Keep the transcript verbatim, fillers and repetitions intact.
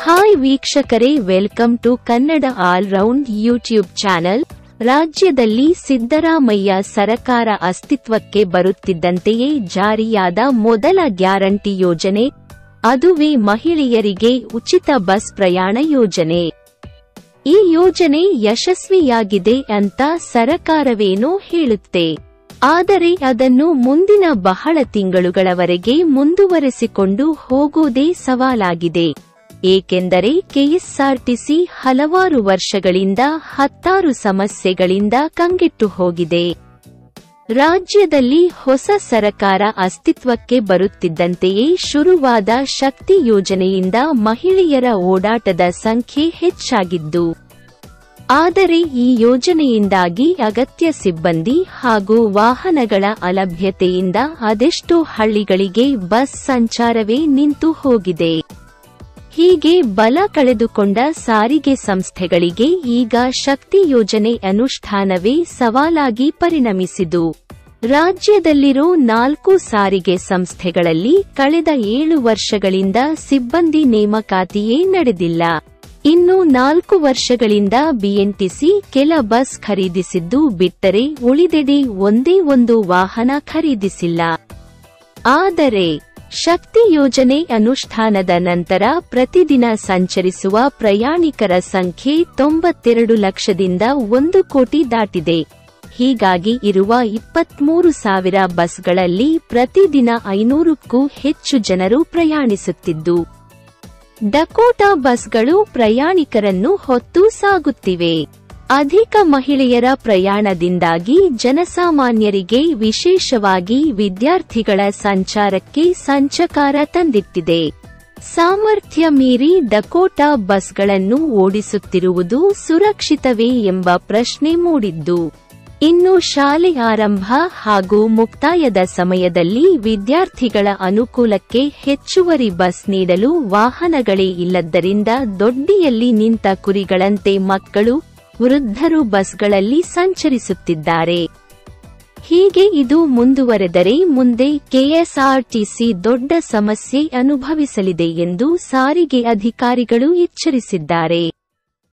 Hi ವೀಕ್ಷಕರೇ, welcome to Kannada all round YouTube channel. ರಾಜ್ಯದಲ್ಲಿ ಸಿದ್ದರಾಮಯ್ಯ ಸರಕಾರ ಅಸ್ತಿತ್ವಕ್ಕೆ ಬರುತ್ತಿದ್ದಂತೆಯೇ ಜಾರಿಯಾದ ಮೊದಲ ಗ್ಯಾರಂಟಿ ಯೋಜನೆ, ಅದುವೇ ಮಹಿಳೆಯರಿಗೆ ಉಚಿತ ಬಸ್ ಪ್ರಯಾಣ ಯೋಜನೆ. ಈ ಯೋಜನೆ ಯಶಸ್ವಿಯಾಗಿದೆ ಅಂತ ಸರಕಾರವೇನೋ ಹೇಳುತ್ತೆ. ಆದರೆ ಅದನ್ನು ಮುಂದಿನ ಬಹಳ ತಿಂಗಳುಗಳವರೆಗೆ ಮುಂದುವರೆಸಿಕೊಂಡು ಹೋಗೋದೇ ಸವಾಲಾಗಿದೆ. ಏಕೆಂದರೆ ಕೆಎಸ್ಆರ್ಟಿಸಿ ಹಲವಾರು ವರ್ಷಗಳಿಂದ ಹತ್ತಾರು ಸಮಸ್ಯೆಗಳಿಂದ ಕಂಗೆಟ್ಟು ಹೋಗಿದೆ. ರಾಜ್ಯದಲ್ಲಿ ಹೊಸ ಸರಕಾರ ಅಸ್ತಿತ್ವಕ್ಕೆ ಬರುತ್ತಿದ್ದಂತೆಯೇ ಶುರುವಾದ ಶಕ್ತಿ ಯೋಜನೆಯಿಂದ ಮಹಿಳೆಯರ ಓಡಾಟದ ಸಂಖ್ಯೆ ಹೆಚ್ಚಾಗಿದ್ದು, ಆದರೆ ಈ ಯೋಜನೆಯಿಂದಾಗಿ ಅಗತ್ಯ ಸಿಬ್ಬಂದಿ ಹಾಗೂ ವಾಹನಗಳ ಅಲಭ್ಯತೆಯಿಂದ ಅದೆಷ್ಟೋ ಹಳ್ಳಿಗಳಿಗೆ ಬಸ್ ಸಂಚಾರವೇ ನಿಂತು ಹೋಗಿದೆ. ಹೀಗೆ ಬಲ ಕಳೆದುಕೊಂಡ ಸಾರಿಗೆ ಸಂಸ್ಥೆಗಳಿಗೆ ಈಗ ಶಕ್ತಿ ಯೋಜನೆ ಅನುಷ್ಠಾನವೇ ಸವಾಲಾಗಿ ಪರಿಣಮಿಸಿತು. ರಾಜ್ಯದಲ್ಲಿರೋ ನಾಲ್ಕು ಸಾರಿಗೆ ಸಂಸ್ಥೆಗಳಲ್ಲಿ ಕಳೆದ ಏಳು ವರ್ಷಗಳಿಂದ ಸಿಬ್ಬಂದಿ ನೇಮಕಾತಿಯೇ ನಡೆದಿಲ್ಲ. ಇನ್ನು ನಾಲ್ಕು ವರ್ಷಗಳಿಂದ ಬಿಎಂಟಿಸಿ ಕೆಲ ಬಸ್ ಖರೀದಿಸಿದ್ದು ಬಿಟ್ಟರೆ ಉಳಿದೆಡೆ ಒಂದೇ ಒಂದು ವಾಹನ ಖರೀದಿಸಿಲ್ಲ. ಆದರೆ ಶಕ್ತಿ ಯೋಜನೆ ಅನುಷ್ಠಾನದ ನಂತರ ಪ್ರತಿದಿನ ಸಂಚರಿಸುವ ಪ್ರಯಾಣಿಕರ ಸಂಖ್ಯೆ ತೊಂಬತ್ತೆರಡು ಲಕ್ಷದಿಂದ ಒಂದು ಕೋಟಿ ದಾಟಿದೆ. ಹೀಗಾಗಿ ಇರುವ ಇಪ್ಪತ್ಮೂರು ಸಾವಿರ ಬಸ್ಗಳಲ್ಲಿ ಪ್ರತಿದಿನ ಐನೂರಕ್ಕೂ ಹೆಚ್ಚು ಜನರು ಪ್ರಯಾಣಿಸುತ್ತಿದ್ದು, ಡಕೋಟಾ ಬಸ್ಗಳು ಪ್ರಯಾಣಿಕರನ್ನು ಹೊತ್ತು ಸಾಗುತ್ತಿವೆ. ಅಧಿಕ ಮಹಿಳೆಯರ ಪ್ರಯಾಣದಿಂದಾಗಿ ಜನಸಾಮಾನ್ಯರಿಗೆ, ವಿಶೇಷವಾಗಿ ವಿದ್ಯಾರ್ಥಿಗಳ ಸಂಚಾರಕ್ಕೆ ಸಂಚಕಾರ ತಂದಿಟ್ಟಿದೆ. ಸಾಮರ್ಥ್ಯ ಮೀರಿ ಡಕೋಟಾ ಬಸ್ಗಳನ್ನು ಓಡಿಸುತ್ತಿರುವುದು ಸುರಕ್ಷಿತವೇ ಎಂಬ ಪ್ರಶ್ನೆ ಮೂಡಿದ್ದು, ಇನ್ನು ಶಾಲೆ ಆರಂಭ ಹಾಗೂ ಮುಕ್ತಾಯದ ಸಮಯದಲ್ಲಿ ವಿದ್ಯಾರ್ಥಿಗಳ ಅನುಕೂಲಕ್ಕೆ ಹೆಚ್ಚುವರಿ ಬಸ್ ನೀಡಲು ವಾಹನಗಳೇ ಇಲ್ಲದ್ದರಿಂದ ದೊಡ್ಡಿಯಲ್ಲಿ ನಿಂತ ಕುರಿಗಳಂತೆ ಮಕ್ಕಳು, ವೃದ್ಧರು ಬಸ್ಗಳಲ್ಲಿ ಸಂಚರಿಸುತ್ತಿದ್ದಾರೆ. ಹೀಗೆ ಇದು ಮುಂದುವರೆದರೆ ಮುಂದೆ ಕೆಎಸ್ಆರ್ಟಿಸಿ ದೊಡ್ಡ ಸಮಸ್ಯೆ ಅನುಭವಿಸಲಿದೆ ಎಂದು ಸಾರಿಗೆ ಅಧಿಕಾರಿಗಳು ಎಚ್ಚರಿಸಿದ್ದಾರೆ.